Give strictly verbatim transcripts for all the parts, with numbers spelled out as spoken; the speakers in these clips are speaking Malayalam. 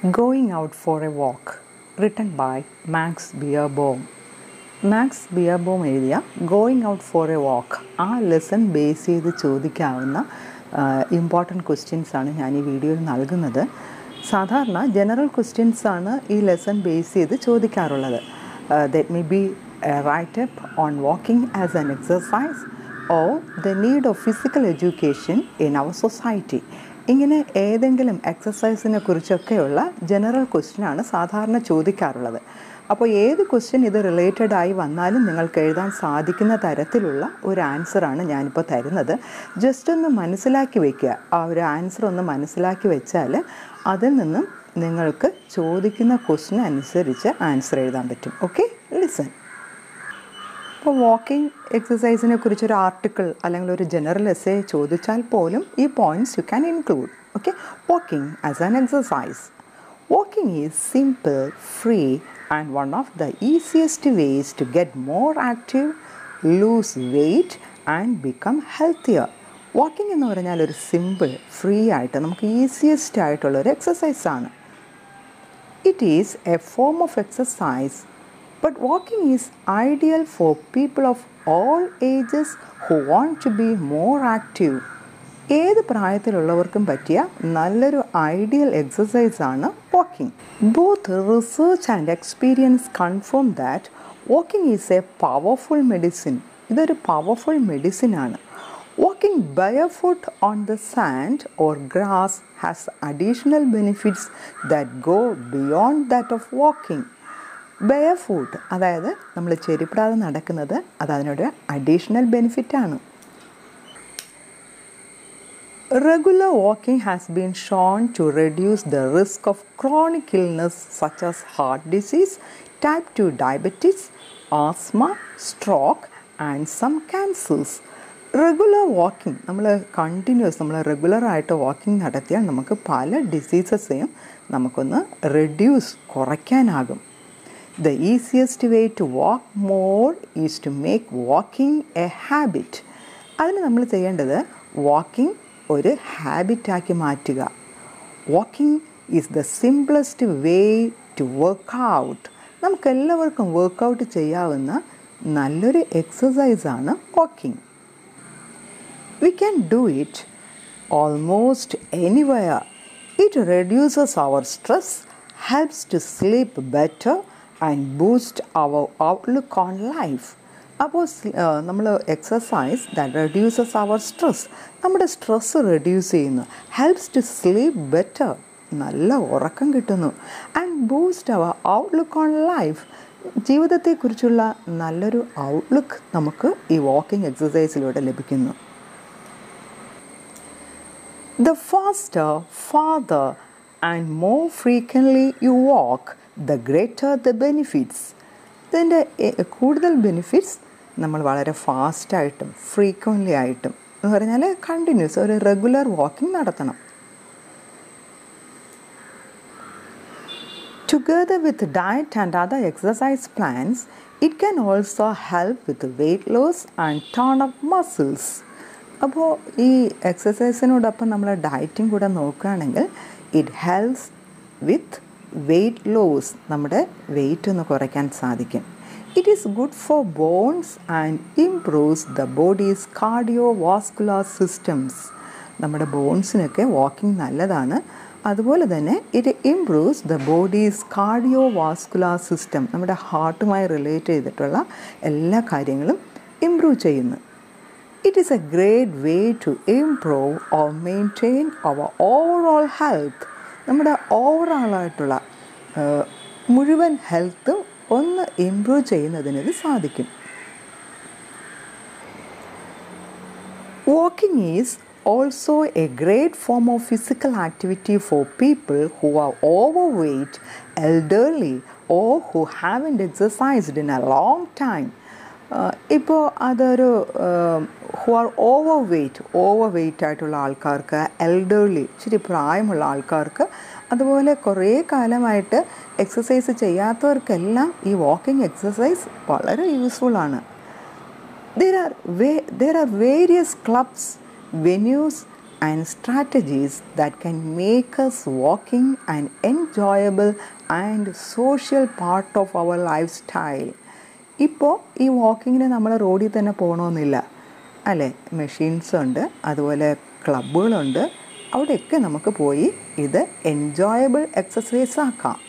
Going Out for a Walk, written by Max Beerbohm. Max Beerbohm എഴുതിയ going out for a walk ആ ലെസൺ ബേസ് ചെയ്ത് ചോദിക്കാവുന്ന ഇമ്പോർട്ടൻറ്റ് ക്വസ്റ്റ്യൻസാണ് ഞാൻ ഈ വീഡിയോയിൽ നൽകുന്നത്. സാധാരണ ജനറൽ ക്വസ്റ്റ്യൻസാണ് ഈ ലെസൺ ബേസ് ചെയ്ത് ചോദിക്കാറുള്ളത്. That may be write up on walking as an exercise or the need of physical education in our society. ഇങ്ങനെ ഏതെങ്കിലും എക്സസൈസിനെ കുറിച്ചൊക്കെയുള്ള ജനറൽ ക്വസ്റ്റ്യനാണ് സാധാരണ ചോദിക്കാറുള്ളത്. അപ്പോൾ ഏത് ക്വസ്റ്റ്യൻ ഇത് റിലേറ്റഡ് ആയി വന്നാലും നിങ്ങൾക്ക് എഴുതാൻ സാധിക്കുന്ന തരത്തിലുള്ള ഒരു ആൻസറാണ് ഞാനിപ്പോൾ തരുന്നത്. ജസ്റ്റ് ഒന്ന് മനസ്സിലാക്കി വയ്ക്കുക. ആ ഒരു ആൻസർ ഒന്ന് മനസ്സിലാക്കി വെച്ചാൽ അതിൽ നിന്നും നിങ്ങൾക്ക് ചോദിക്കുന്ന ക്വസ്റ്റ്യൻ അനുസരിച്ച് ആൻസർ എഴുതാൻ പറ്റും. Okay, listen. ഇപ്പോൾ വാക്കിംഗ് എക്സസൈസിനെ കുറിച്ചൊരു ആർട്ടിക്കിൾ അല്ലെങ്കിൽ ഒരു ജനറൽ എസ്സേ ചോദിച്ചാൽ പോലും ഈ points you can include. Okay, walking as an exercise. Walking is simple, free and one of the easiest ways to get more active, lose weight and become healthier. Walking എന്ന് പറഞ്ഞാൽ ഒരു സിമ്പിൾ, ഫ്രീ ആയിട്ട് നമുക്ക് ഈസിയസ്റ്റ് ആയിട്ടുള്ളൊരു എക്സസൈസാണ്. It is a form of exercise, but walking is ideal for people of all ages who want to be more active. ഏത് പ്രായത്തിലുള്ളവർക്കും പറ്റിയ നല്ലൊരു ഐഡിയൽ എക്സസൈസാണ് walking. Both research and experience confirm that walking is a powerful medicine. ഇതൊരു പവർഫുൾ മെഡിസിനാണ്. Walking barefoot on the sand or grass has additional benefits that go beyond that of walking. Barefoot അതായത് നമ്മൾ ചെരുപ്പിടാതെ നടക്കുന്നത്, അത് അതിനൊരു അഡീഷണൽ ബെനിഫിറ്റാണ്. Regular walking has been shown to reduce the risk of chronic illness such as heart disease, type two diabetes, asthma, stroke and some cancers. Regular walking, നമ്മൾ കണ്ടിന്യൂസ് നമ്മൾ റെഗുലറായിട്ട് വാക്കിംഗ് നടത്തിയാൽ നമുക്ക് പല ഡിസീസസെയും നമുക്കൊന്ന് റെഡ്യൂസ് കുറയ്ക്കാനാകും. The easiest way to walk more is to make walking a habit. അതിന് നമ്മൾ ചെയ്യേണ്ടത് വാക്കിംഗ് ഒരു ഹാബിറ്റാക്കി മാറ്റുക. Walking is the simplest way to work out. നമുക്കെല്ലാവർക്കും വർക്കൗട്ട് ചെയ്യാവുന്ന നല്ലൊരു എക്സസൈസാണ് walking. We can do it almost anywhere. It reduces our stress, helps to sleep better and boost our outlook on life. അപ്പോൾ നമ്മൾ exercise that reduces our stress, നമ്മുടെ സ്ട്രെസ്സ് റെഡ്യൂസ് ചെയ്യുന്നു. ഹെൽപ്സ് ടു സ്ലീപ്പ് ബെറ്റർ, നല്ല ഉറക്കം കിട്ടുന്നു. And boost our outlook on life, ജീവിതത്തെക്കുറിച്ചുള്ള നല്ലൊരു ഔട്ട്ലുക്ക് നമുക്ക് ഈ വാക്കിംഗ് എക്സസൈസിലൂടെ ലഭിക്കുന്നു. The faster, farther and more frequently you walk, the greater the benefits. ഇതിൻ്റെ കൂടുതൽ ബെനിഫിറ്റ്സ് നമ്മൾ വളരെ ഫാസ്റ്റായിട്ടും ഫ്രീക്വൻ്റ്ലി ആയിട്ടും എന്ന് പറഞ്ഞാൽ കണ്ടിന്യൂസ് ഒരു റെഗുലർ വാക്കിംഗ് നടത്തണം. Together with diet and other exercise plans it can also help with weight loss and turn up muscles. അപ്പോൾ ഈ എക്സസൈസിനോടൊപ്പം നമ്മൾ ഡയറ്റിംഗ് കൂടെ നോക്കുകയാണെങ്കിൽ it helps with weight loss, നമ്മുടെ വെയ്റ്റ് ഒന്ന് കുറയ്ക്കാൻ സാധിക്കും. It is good for bones and improves the body's cardiovascular systems. നമ്മുടെ ബോൺസിനൊക്കെ വാക്കിംഗ് നല്ലതാണ്. അതുപോലെ തന്നെ it improves the body's cardiovascular system, നമ്മുടെ ഹാർട്ടുമായി റിലേറ്റ് ചെയ്തിട്ടുള്ള എല്ലാ കാര്യങ്ങളും ഇംപ്രൂവ് ചെയ്യുന്നു. It is a great way to improve or maintain our overall health. നമ്മുടെ ഓവറോളായിട്ടുള്ള മുഴുവൻ ഹെൽത്തും ഒന്ന് ഇംപ്രൂവ് ചെയ്യുന്നതിന് ഇത് സാധിക്കും. Walking is also a great form of physical activity for people who are overweight, elderly or who haven't exercised in a long time. ഇപ്പോൾ അതൊരു who are overweight overweight ആയിട്ടുള്ള ആൾക്കാർക്ക്, എൽഡർലി ഇച്ചിരി പ്രായമുള്ള ആൾക്കാർക്ക്, അതുപോലെ കുറേ കാലമായിട്ട് എക്സസൈസ് ചെയ്യാത്തവർക്കെല്ലാം ഈ വാക്കിംഗ് എക്സസൈസ് വളരെ യൂസ്ഫുള്ളാണ്. There are way there are various clubs, venues and strategies that can make us walking an enjoyable and social part of our lifestyle. ഇപ്പോൾ ഈ വാക്കിങ്ങിന് നമ്മൾ റോഡിൽ തന്നെ പോകണമെന്നില്ല അല്ലേ, മെഷീൻസ് ഉണ്ട്, അതുപോലെ ക്ലബ്ബുകളുണ്ട്, അവിടെയൊക്കെ നമുക്ക് പോയി ഇത് എൻജോയബിൾ എക്സസൈസ് ആക്കാം.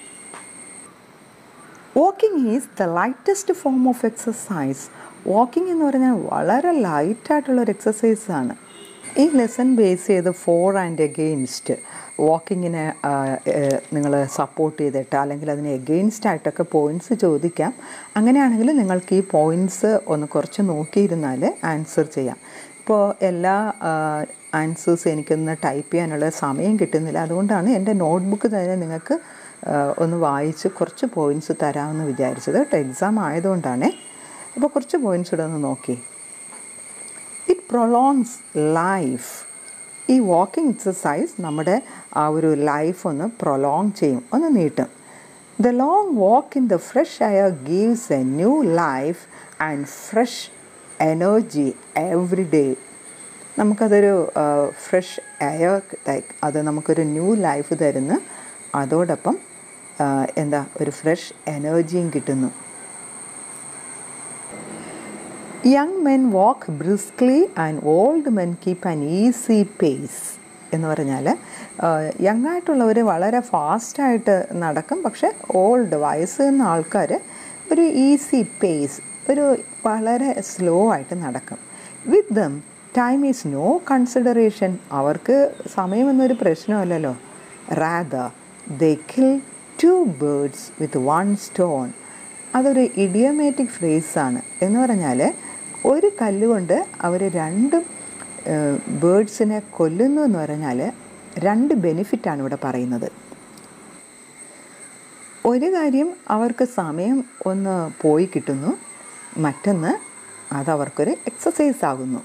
Walking is the lightest form of exercise. Walking എന്ന് പറഞ്ഞാൽ വളരെ ലൈറ്റായിട്ടുള്ളൊരു എക്സസൈസാണ്. ഈ ലെസൺ ബേസ് ചെയ്ത് ഫോർ ആൻഡ് എഗെയിൻസ്റ്റ് വാക്കിങ്ങിനെ നിങ്ങൾ സപ്പോർട്ട് ചെയ്തിട്ട് അല്ലെങ്കിൽ അതിന് എഗെയിൻസ്റ്റ് ആയിട്ടൊക്കെ പോയിൻറ്റ്സ് ചോദിക്കാം. അങ്ങനെയാണെങ്കിൽ നിങ്ങൾക്ക് ഈ പോയിൻറ്റ്സ് ഒന്ന് കുറച്ച് നോക്കിയിരുന്നാൽ ആൻസർ ചെയ്യാം. ഇപ്പോൾ എല്ലാ ആൻസേഴ്സ് എനിക്കൊന്ന് ടൈപ്പ് ചെയ്യാനുള്ള സമയം കിട്ടുന്നില്ല, അതുകൊണ്ടാണ് എൻ്റെ നോട്ട്ബുക്ക് തന്നെ നിങ്ങൾക്ക് ഒന്ന് വായിച്ച് കുറച്ച് പോയിൻറ്റ്സ് തരാമെന്ന് വിചാരിച്ചത് കേട്ടോ. എക്സാം ആയതുകൊണ്ടാണ്. അപ്പോൾ കുറച്ച് പോയിൻറ്റ്സ് ഇവിടെ ഒന്ന് നോക്കി. It prolongs life. ഈ വാക്കിംഗ് എക്സസൈസ് നമ്മുടെ ആ ഒരു ലൈഫ് ഒന്ന് പ്രൊലോങ് ചെയ്യും, ഒന്ന് നീട്ടും. The long walk in the fresh air gives a new life and fresh energy every day. നമുക്കതൊരു ഫ്രഷ് എയർ അത് നമുക്കൊരു ന്യൂ ലൈഫ് തരുന്നു, അതോടൊപ്പം എന്താ ഒരു ഫ്രഷ് എനർജിയും കിട്ടുന്നു. Young men walk briskly and old men keep an easy pace എന്ന് പറഞ്ഞാൽ യങ് ആയിട്ടുള്ളവർ വളരെ ഫാസ്റ്റായിട്ട് നടക്കും, പക്ഷേ ഓൾഡ് വയസ്സ് എന്ന ആൾക്കാർ ഒരു ഈസി പേസ്, ഒരു വളരെ സ്ലോ ആയിട്ട് നടക്കും. With them time is no consideration. അവർക്ക് സമയമെന്നൊരു പ്രശ്നമല്ലല്ലോ. Rather they kill two birds with one stone. അതൊരു ഇഡിയോമാറ്റിക് ഫ്രേസാണ്. എന്ന് പറഞ്ഞാൽ ഒരു കല്ലുകൊണ്ട് അവർ രണ്ട് ബേർഡ്സിനെ കൊല്ലുന്നു എന്ന് പറഞ്ഞാൽ രണ്ട് ബെനിഫിറ്റാണ് ഇവിടെ പറയുന്നത്. ഒരു കാര്യം അവർക്ക് സമയം ഒന്ന് പോയി കിട്ടുന്നു, മറ്റൊന്ന് അതവർക്കൊരു എക്സസൈസ് ആകുന്നു.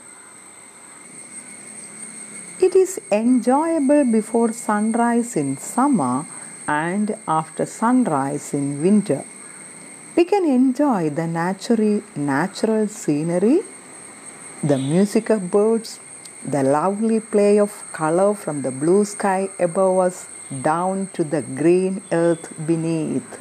It is enjoyable before sunrise in summer and after sunrise in winter. We can enjoy the natural, natural scenery, the music of birds, the lovely play of color from the blue sky above us down to the green earth beneath.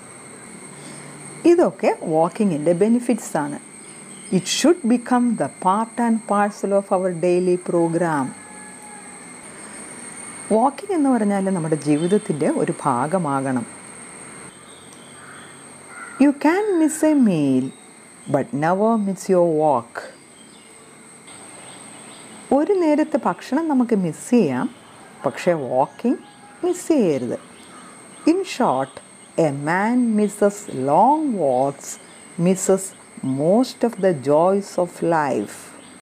ഇതൊക്കെ വാക്കിങ്ങിൻ്റെ ബെനിഫിറ്റ്സ് ആണ്. It should become the part and parcel of our daily programme. Walking എന്ന് പറഞ്ഞാൽ നമ്മുടെ ജീവിതത്തിൻ്റെ ഒരു ഭാഗമാകണം. You can miss a meal, but never miss your walk. ഒരു നേരത്തെ ഭക്ഷണം നമുക്ക് മിസ് ചെയ്യാം, പക്ഷേ വാക്കിംഗ് മിസ് ചെയ്യരുത്. In short, a man misses long walks misses most of the joys of life.